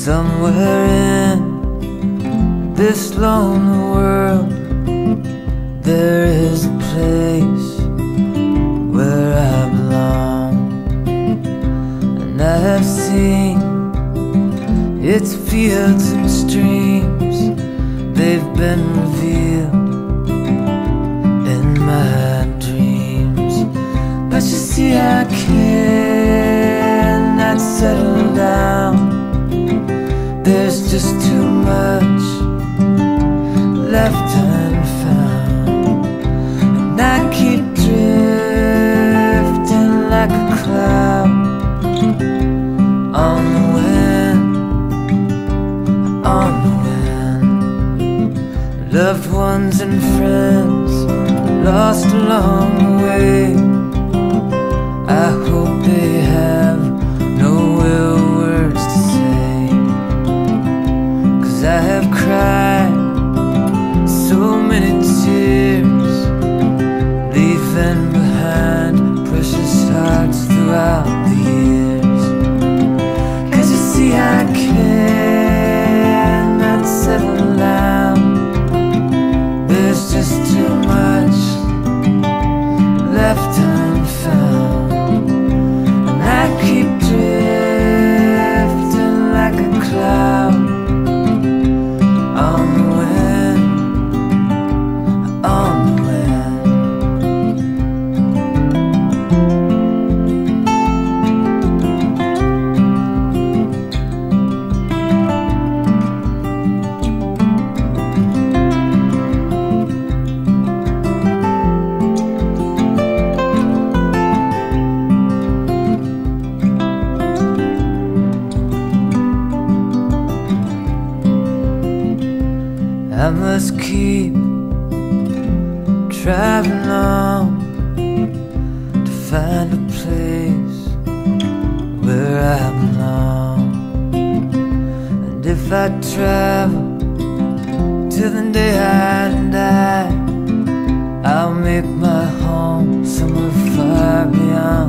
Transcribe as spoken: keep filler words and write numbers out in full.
Somewhere in this lonely world, there is a place where I belong. And I have seen its fields and streams, they've been revealed in my dreams. But you see, I cannot settle down. There's just too much left unfound, and I keep drifting like a cloud on the wind, on the wind. Loved ones and friends lost along the way, I hope they have no ill words to say, 'cause I have cried so many tears, leaving behind precious hearts throughout the years. 'Cause you see, I cannot settle down. There's just too much left unfound, and I keep drifting like a cloud on the wind, on the wind. I must keep driving on to find a place where I belong. And if I travel till the day I die, I'll make my home somewhere far beyond